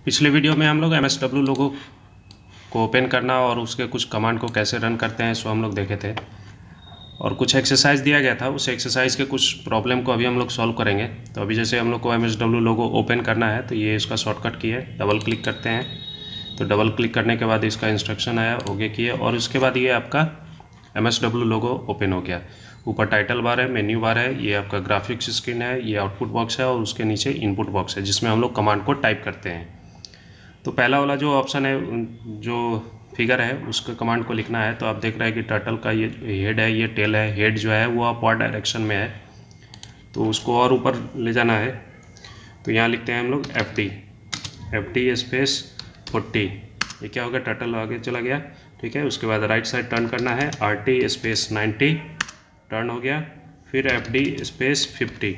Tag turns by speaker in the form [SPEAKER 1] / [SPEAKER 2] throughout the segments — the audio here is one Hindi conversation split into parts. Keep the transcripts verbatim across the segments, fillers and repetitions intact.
[SPEAKER 1] पिछले वीडियो में हम लोग एम एस डब्ल्यू लोगो को ओपन करना और उसके कुछ कमांड को कैसे रन करते हैं सो हम लोग देखे थे, और कुछ एक्सरसाइज दिया गया था। उस एक्सरसाइज के कुछ प्रॉब्लम को अभी हम लोग सॉल्व करेंगे। तो अभी जैसे हम लोग को M S W logo open करना है तो ये इसका शॉर्टकट की है, डबल क्लिक करते हैं। तो डबल क्लिक करने के बाद इसका इंस्ट्रक्शन आया, ओके किए, और उसके बाद ये आपका M S W logo open हो गया। ऊपर टाइटल बार है, मेन्यू बार है, ये आपका ग्राफिक्स स्क्रीन है, ये आउटपुट बॉक्स है और उसके नीचे इनपुट बॉक्स है जिसमें हम लोग कमांड को टाइप करते हैं। तो पहला वाला जो ऑप्शन है, जो फिगर है, उसके कमांड को लिखना है। तो आप देख रहे हैं कि टर्टल का ये हेड है, ये टेल है। हेड जो है वो अपवर्ड डायरेक्शन में है, तो उसको और ऊपर ले जाना है। तो यहाँ लिखते हैं हम लोग F D F D space forty. ये क्या हो गया, टर्टल आगे चला गया। ठीक है, उसके बाद राइट साइड टर्न करना है, R T space ninety, turn हो गया। फिर एफ डी स्पेस फिफ्टी।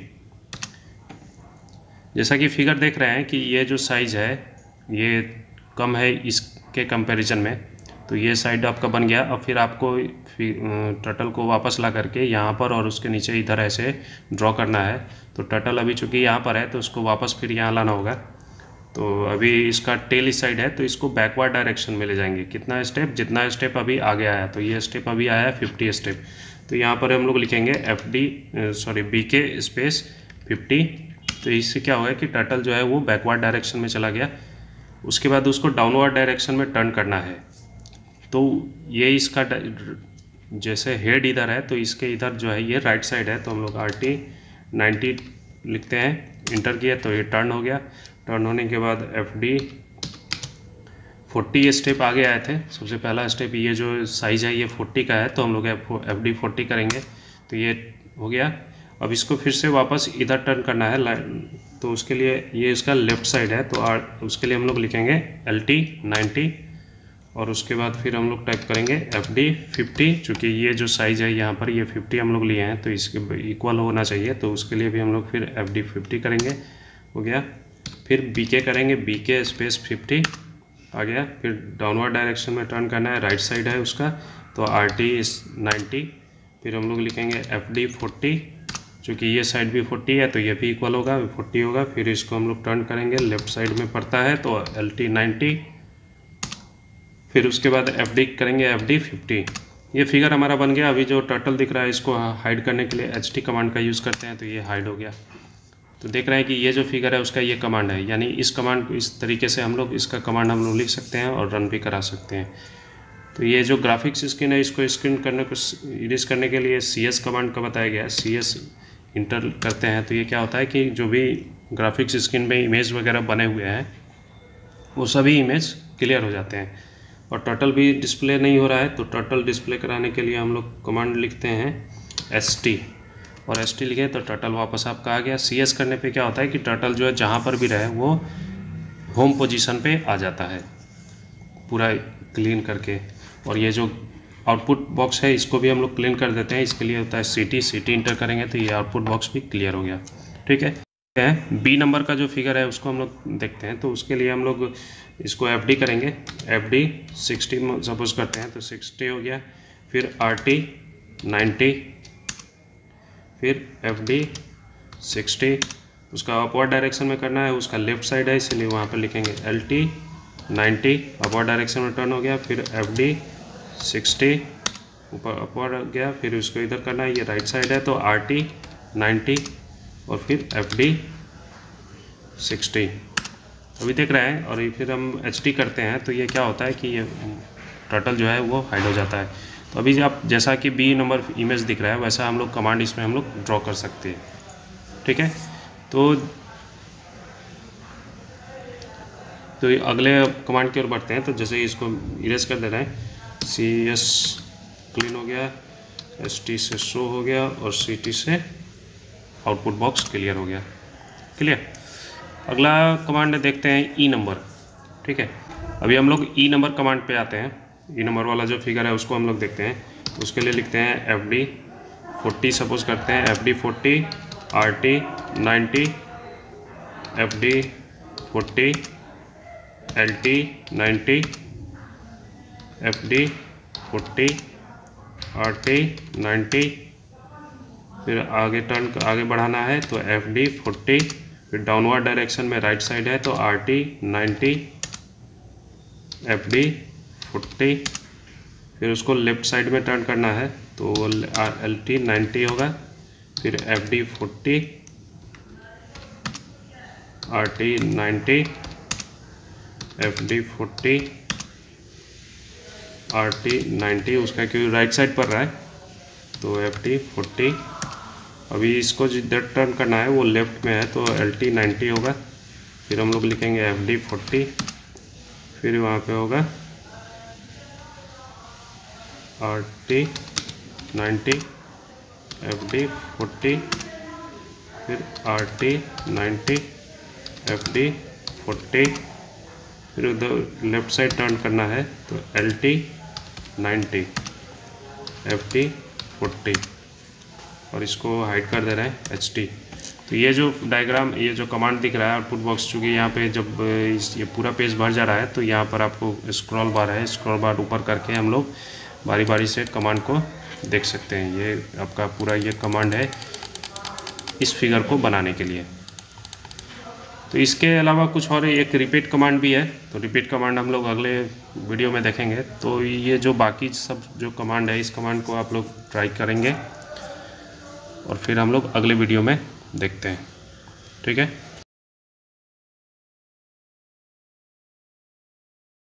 [SPEAKER 1] जैसा कि फिगर देख रहे हैं कि ये जो साइज़ है ये कम है इसके कंपैरिजन में, तो ये साइड आपका बन गया। अब फिर आपको टर्टल को वापस ला करके यहाँ पर और उसके नीचे इधर ऐसे ड्रॉ करना है। तो टर्टल अभी चूँकि यहाँ पर है तो उसको वापस फिर यहाँ लाना होगा। तो अभी इसका टेल इस साइड है तो इसको बैकवर्ड डायरेक्शन में ले जाएंगे। कितना स्टेप, जितना स्टेप अभी आगे आया, तो ये स्टेप अभी आया है फिफ्टी स्टेप। तो यहाँ पर हम लोग लिखेंगे F D sorry B K space fifty. तो इससे क्या होगा कि टर्टल जो है वो बैकवर्ड डायरेक्शन में चला गया। उसके बाद उसको डाउनवर्ड डायरेक्शन में टर्न करना है। तो ये इसका जैसे हेड इधर है तो इसके इधर जो है ये राइट साइड है। तो हम लोग आर टी नाइन्टी लिखते हैं, इंटर किया तो ये टर्न हो गया। टर्न होने के बाद एफ डी फोर्टी स्टेप आगे आए थे। सबसे पहला स्टेप ये जो साइज़ है ये फोर्टी का है, तो हम लोग एफ डी फोर्टी करेंगे। तो ये हो गया। अब इसको फिर से वापस इधर टर्न करना है, तो उसके लिए ये इसका लेफ़्ट साइड है, तो आर उसके लिए हम लोग लिखेंगे एल टी नाइन्टी, और उसके बाद फिर हम लोग टाइप करेंगे एफ डी फिफ्टी। चूँकि ये जो साइज़ है यहाँ पर ये फिफ्टी हम लोग लिए हैं तो इसके इक्वल होना चाहिए, तो उसके लिए भी हम लोग फिर एफ डी फिफ्टी करेंगे। हो गया। फिर बी के करेंगे, बी के स्पेस फिफ्टी आ गया। फिर डाउनवर्ड डायरेक्शन में टर्न करना है, राइट साइड है उसका, तो आर टी नाइन्टी। फिर हम लोग लिखेंगे एफ डी फोर्टी, चूँकि ये साइड भी फोर्टी है तो ये भी इक्वल होगा, फोर्टी होगा। फिर इसको हम लोग टर्न करेंगे, लेफ्ट साइड में पड़ता है तो एल टी नाइन्टी। फिर उसके बाद एफ डी करेंगे, एफ डी फिफ्टी। ये फिगर हमारा बन गया। अभी जो टर्टल दिख रहा है इसको हाइड करने के लिए एच टी कमांड का यूज़ करते हैं, तो ये हाइड हो गया। तो देख रहे हैं कि ये जो फिगर है उसका ये कमांड है, यानी इस कमांड को इस तरीके से हम लोग इसका कमांड हम लोग लिख सकते हैं और रन भी करा सकते हैं। तो ये जो ग्राफिक्स स्क्रीन है इसको स्क्रीन करने को इरेज करने के लिए सी एस कमांड का बताया गया है। सी एस इंटर करते हैं तो ये क्या होता है कि जो भी ग्राफिक्स स्क्रीन में इमेज वगैरह बने हुए हैं वो सभी इमेज क्लियर हो जाते हैं। और टर्टल भी डिस्प्ले नहीं हो रहा है तो टर्टल डिस्प्ले कराने के लिए हम लोग कमांड लिखते हैं एस टी, और एस टी लिखे तो टर्टल वापस आपका आ गया। सी एस करने पे क्या होता है कि टर्टल जो है जहाँ पर भी रहे वो होम पोजीशन पे आ जाता है पूरा क्लीन करके। और ये जो आउटपुट बॉक्स है इसको भी हम लोग क्लीन कर देते हैं। इसके लिए होता है C T, C T enter करेंगे तो ये आउटपुट बॉक्स भी क्लियर हो गया। ठीक है। बी नंबर का जो फिगर है उसको हम लोग देखते हैं। तो उसके लिए हम लोग इसको एफ डी करेंगे, एफ डी सिक्सटी सपोज करते हैं तो सिक्सटी हो गया। फिर आर टी नाइन्टी, फिर एफ डी सिक्सटी। उसका अपवर्ड डायरेक्शन में करना है, उसका लेफ्ट साइड है इसलिए वहाँ पर लिखेंगे L T ninety, upward direction में टर्न हो गया। फिर एफ डी सिक्सटी, ऊपर अपवर्ड गया। फिर उसको इधर करना है, ये राइट साइड है तो आर टी नाइन्टी और फिर एफ डी सिक्सटी। अभी देख रहे हैं। और फिर हम एच डी करते हैं तो ये क्या होता है कि ये टर्टल जो है वो हाइड हो जाता है। तो अभी आप जैसा कि बी नंबर इमेज दिख रहा है वैसा हम लोग कमांड इसमें हम लोग ड्रॉ कर सकते हैं। ठीक है। तो तो अगले कमांड की ओर बढ़ते हैं। तो जैसे इसको इरेज कर दे रहे हैं, सी एस क्लीन हो गया, एस टी से शो हो गया और सी टी से आउटपुट बॉक्स क्लियर हो गया। क्लियर। अगला कमांड देखते हैं ई नंबर। ठीक है। अभी हम लोग ई नंबर कमांड पे आते हैं। ई नंबर वाला जो फिगर है उसको हम लोग देखते हैं। उसके लिए लिखते हैं एफ डी फोर्टी सपोज करते हैं, F D forty, R T ninety, F D forty, L T ninety, F D forty, R T ninety. फिर आगे टर्न आगे बढ़ाना है तो एफ डी फोर्टी, फिर डाउनवर्ड डायरेक्शन में राइट साइड है तो R T ninety, F D forty, फिर उसको लेफ्ट साइड में टर्न करना है तो एल टी नाइन्टी होगा, फिर F D forty, R T ninety, F D forty, R T ninety, उसका क्योंकि राइट साइड पर रहा है तो एफ डी फोर्टी। अभी इसको जिधर टर्न करना है वो लेफ्ट में है तो एल टी नाइन्टी होगा, फिर हम लोग लिखेंगे एफ डी फोर्टी, फिर वहाँ पे होगा R T ninety, F D forty, फिर R T ninety, F D forty, फिर उधर लेफ्ट साइड टर्न करना है तो L T ninety, F D forty, और इसको हाइड कर दे रहे हैं एच टी। तो ये जो डायग्राम, ये जो कमांड दिख रहा है आउटपुट बॉक्स, चूँकि यहाँ पे जब इस ये पूरा पेज भर जा रहा है तो यहाँ पर आपको स्क्रॉल बार है, स्क्रॉल बार ऊपर करके हम लोग बारी बारी से कमांड को देख सकते हैं। ये आपका पूरा ये कमांड है इस फिगर को बनाने के लिए। तो इसके अलावा कुछ और एक रिपीट कमांड भी है, तो रिपीट कमांड हम लोग अगले वीडियो में देखेंगे। तो ये जो बाकी सब जो कमांड है इस कमांड को आप लोग ट्राई करेंगे और फिर हम लोग अगले वीडियो में देखते हैं। ठीक है।